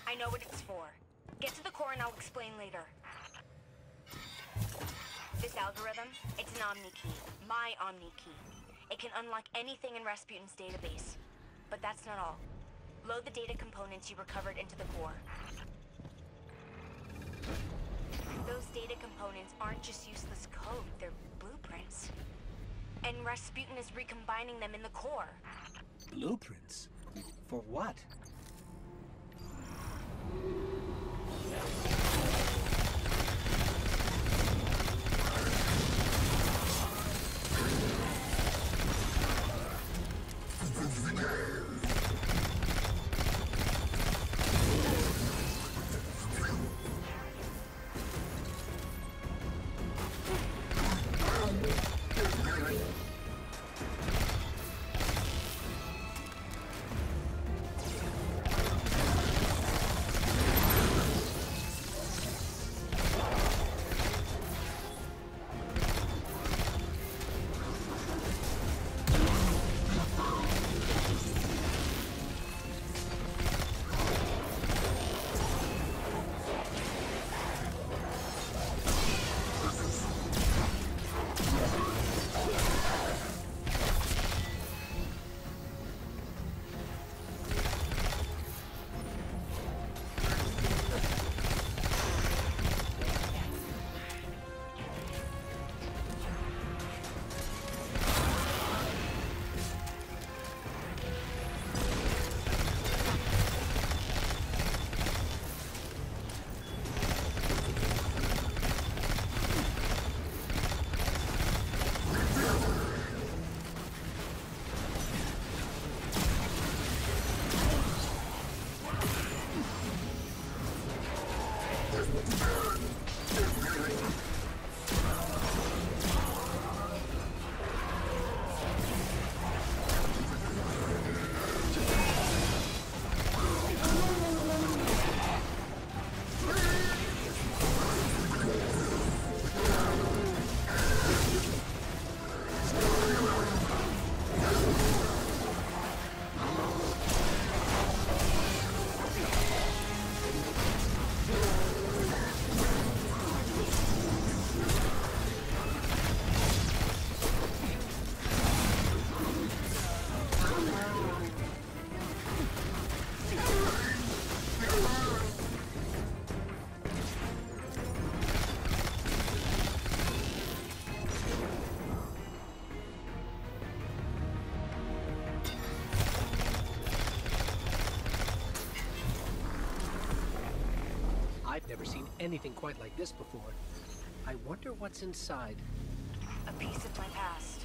I know what it's for. Get to the core and I'll explain later. This algorithm, it's an Omni key. My Omni key. It can unlock anything in Rasputin's database. But that's not all. Load the data components you recovered into the core. Those data components aren't just useless code, they're blueprints. And Rasputin is recombining them in the core. Blueprints? For what? I've never seen anything quite like this before. I wonder what's inside. A piece of my past.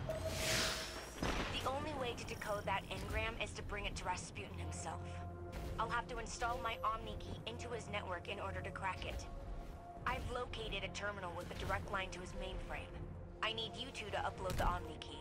To decode that engram is to bring it to Rasputin himself. I'll have to install my Omni key into his network in order to crack it. I've located a terminal with a direct line to his mainframe. I need you two to upload the Omni key.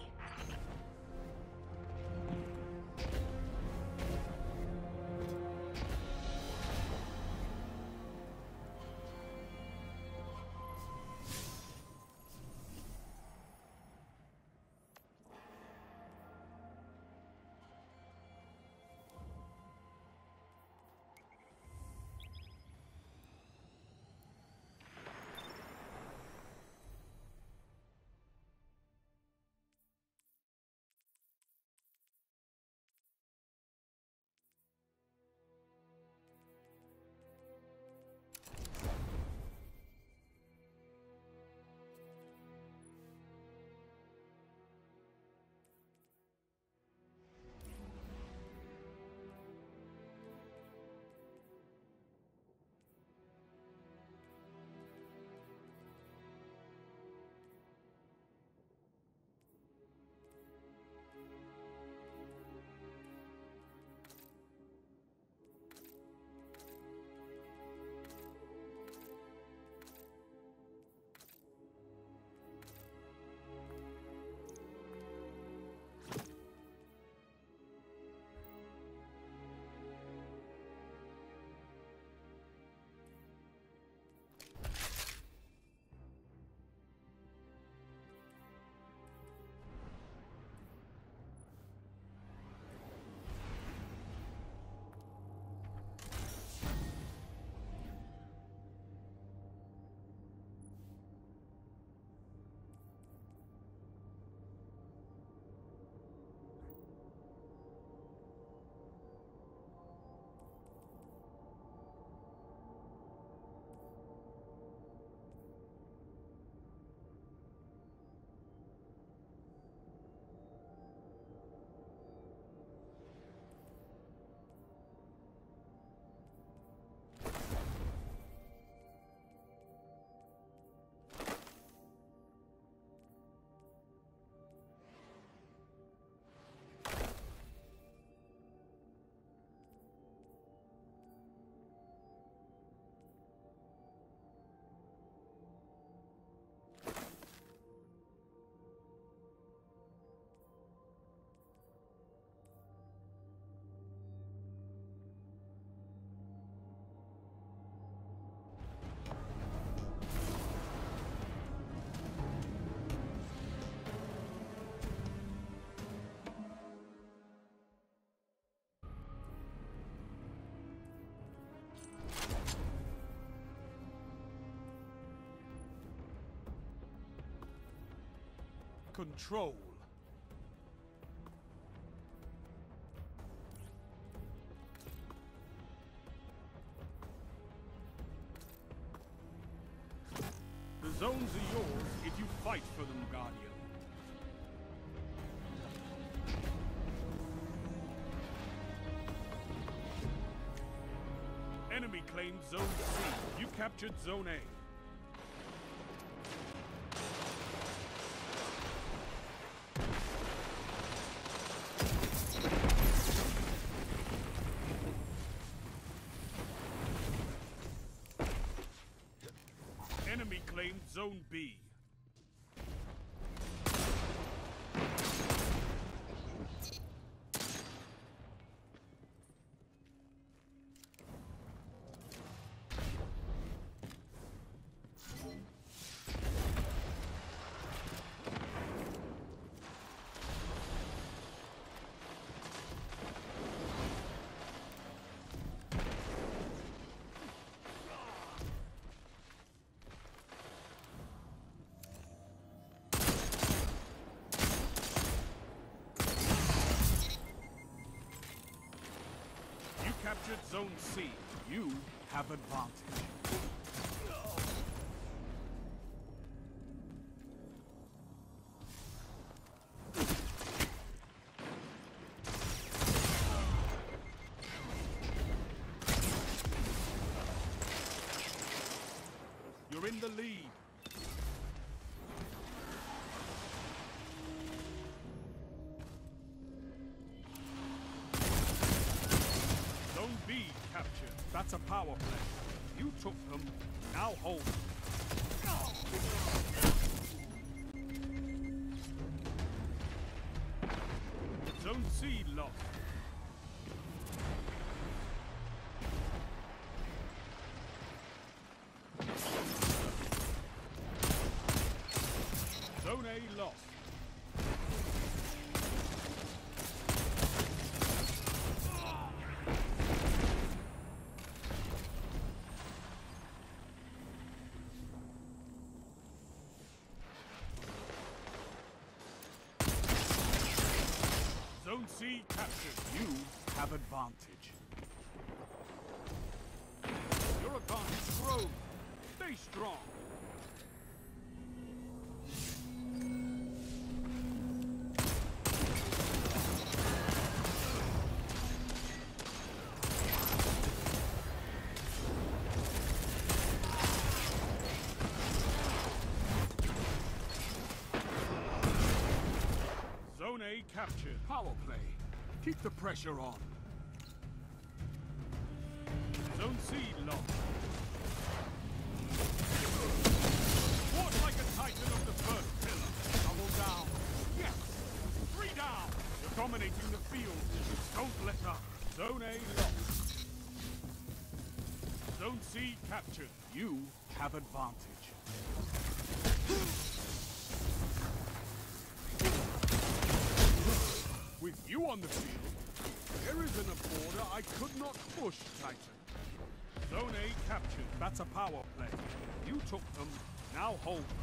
Control. The zones are yours if you fight for them, Guardian. Enemy claimed Zone C. You captured Zone A. Enemy claimed Zone B. Captured Zone C. You have advantage. You're in the lead. Zone B That's a power play. You took them, now hold them. Zone C lost. Zone A lost. Zone C captured. You have advantage. Your advantage grows. Stay strong. Zone A captured. Power play. Keep the pressure on. Zone C lost. Fought like a titan of the first pillar. Double down. Yes. 3 down. You're dominating the field. Don't let up. Zone A lost. Zone C captured. You have advantage. With you on the field, there isn't a border I could not push, Titan. Zone A captured. That's a power play. You took them, now hold them.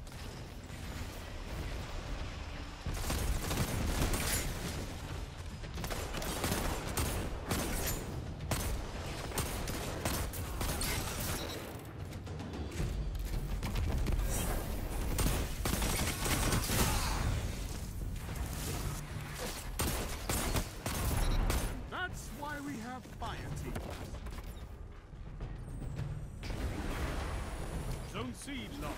That's why we have fire teams. Zone C lost.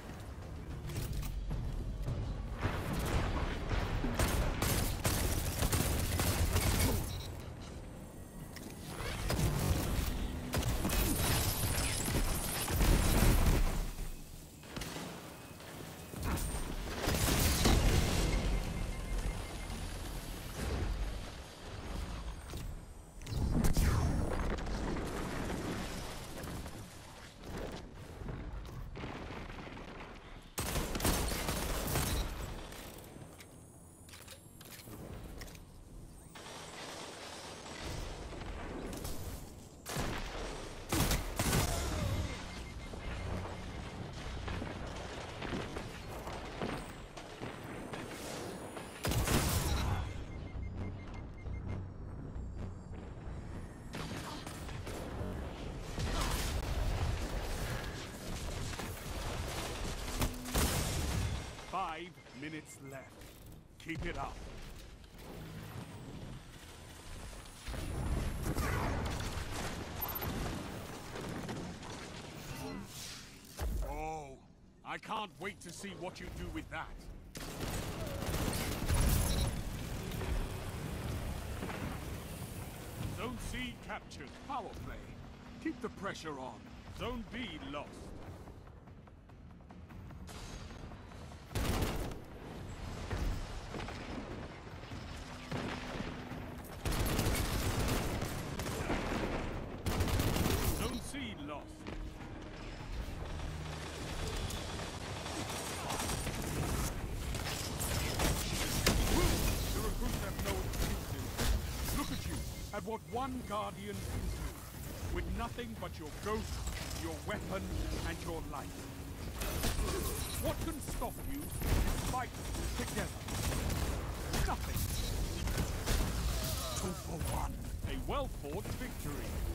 Five minutes left. Keep it up. Oh, I can't wait to see what you do with that. Zone C captured. Power play. Keep the pressure on. Zone B lost. Zone C lost. The recruits have no excuses. Look at you, at what one Guardian can do. With nothing but your ghost, your weapon, and your life. What can stop you? Fight together. Nothing. 2 for 1. A well-fought victory.